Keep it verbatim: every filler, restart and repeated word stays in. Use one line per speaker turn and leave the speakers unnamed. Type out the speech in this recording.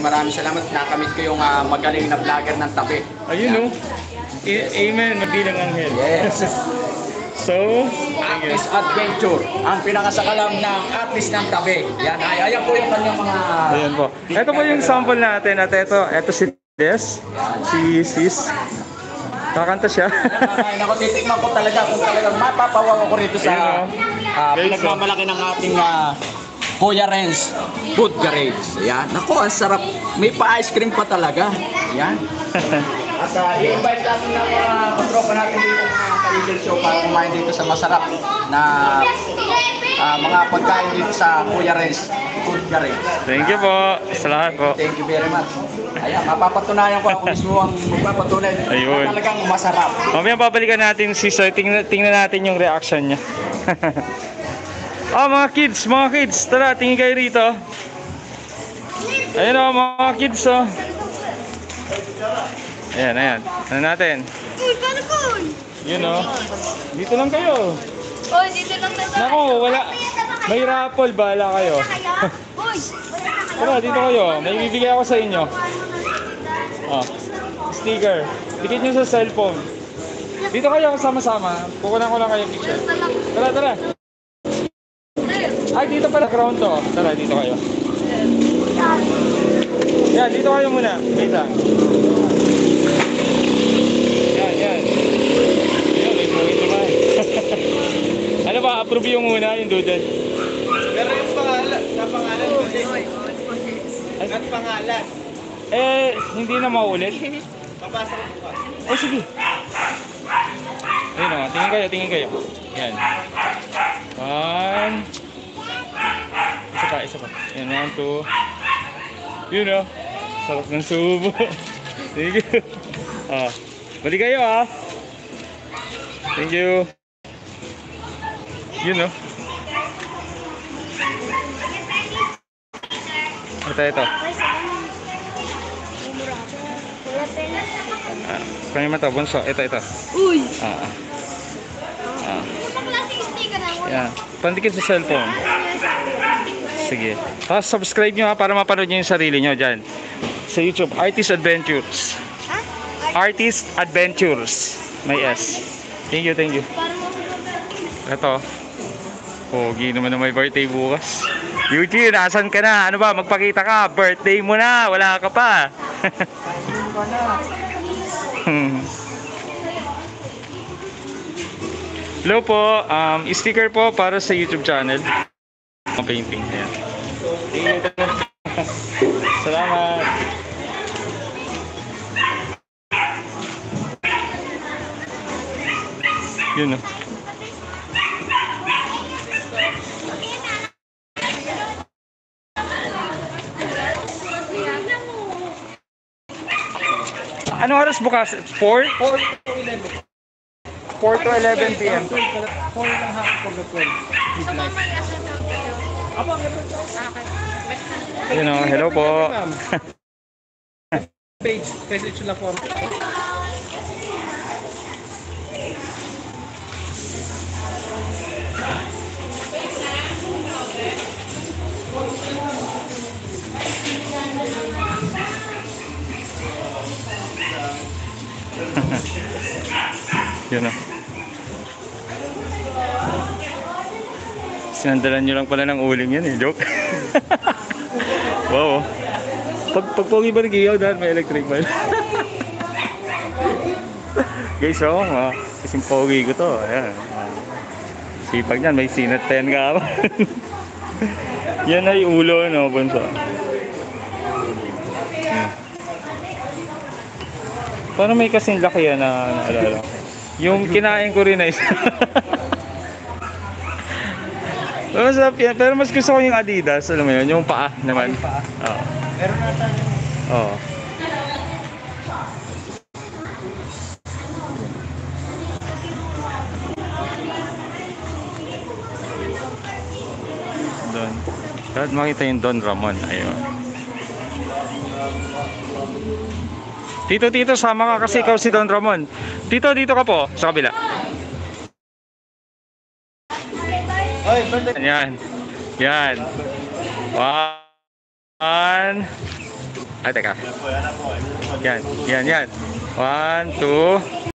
maraming salamat. Nakamit ko yung uh, magaling na vlogger ng tabi.
Ayun, no? Amen, magbilang anghel.
Yes.
So,
Atlas Adventure, ang pinakasakalam ng Atlas ng tabi. Yan, ay, ayan po yung kanyang mga...
Ayan po. Ito po yung sample natin at ito, ito si Des, si Sis. Kakanta siya.
Ay, naku, titikman ko talaga kung talagang mapapawaw ako rito sa uh, pinagmamalaki ng ating uh, Kuya Renz Food Garage. Yan. Naku, ang sarap. May pa-ice cream pa talaga. Yan. At uh, i-invite natin ng mga uh, katropa natin dito sa Kaligil Show para kumain dito sa masarap na uh, mga pagkain dito sa Kuya Renz Food Garage.
Thank you po sa lahat po.
Thank you very much. Ayan, mapapatunayan ko ako mismo ang magpapatunay.
Ayun.
Talagang masarap.
Mamaya babalikan natin si Sir. Tingnan, tingnan natin yung reaction niya. Ah, mga kids, mga kids. Tara, tingin kayo rito. Ayun o, mga kids o. Ayan, ayan. Ano natin?
Uy, paano ko?
Yun o. Dito lang kayo.
Oh, dito lang na.
Naku, wala. May raffle, bahala kayo.
Uy!
Tara, dito kayo. May bibigay ako sa inyo. Oh, sticker. Dikit nyo sa cellphone. Dito kayo sama-sama. Kukunan ko lang kayo picture. Tara, tara. Ay, dito pala ground to. Tara, dito kayo. Yan, dito kayo muna. Wait lang. Yan, yan. Yan, may point naman. Ano ba, approve yung muna, yung doodle?
Pero yung pangalan, sa pangalan ko at pangalan.
Eh, hindi na maulit.
Papasok ko pa.
Oh, sige. Ayun o, tingin kayo, tingin kayo. Yan. One. Isa pa, isa pa. Yan, one, two. Yun o. Sarap ng subo. Thank you. Ah, balik kayo ah. Thank you. Yun o. Ito, ito. Ah, kanya mo ito, bunso. Ito, ito.
Uy!
Ah, ah. Ah.
Anong klaseng sticker na mo?
Yan. Pandikit sa cellphone. Sige. Tapos subscribe nyo ha para mapanood nyo yung sarili nyo dyan. Sa YouTube, Artist Adventures.
Ha?
Artist Adventures. May S. Thank you, thank you. Ito. Pogi naman na may birthday bukas. Yuji, nasan ka na? Ano ba? Magpakita ka. Birthday mo na. Wala ka pa. Hello po. Um, sticker po para sa YouTube channel. Ang painting. Ayan. Salamat. Yun o. Ano oras bukas? four?
four to eleven.
four to eleven p m
four lang hapon pag twelve.
Ayun o, hello po.
Page, kasi sila form.
Yun o. Sinandalan nyo lang pala ng uling yan eh. Joke. Wow. Pag, pag pogi ba nag-iyaw dahil may electric fan? Guys, oh, uh, kasing pogi ko to. Ayan. Uh, sipag niyan, may sinat ten ka. Yan ay ulo, no, bunso. Hmm. Parang may kasing laki yan na naalala. Yung kinain ko rin ay pero masarap yan. Pero mas gusto ko yung Adidas. Alam mo yun, yung paa naman. Oo.
Meron na tayo.
Oo. Doon. Kahit makita yung Don Ramon. Ayun. Tito, tito, sama ka kasi ikaw si Don Ramon. Tito, dito ka po. Sa kabila. Yan. Yan. One. Ay, teka. Yan, yan, yan. One, two,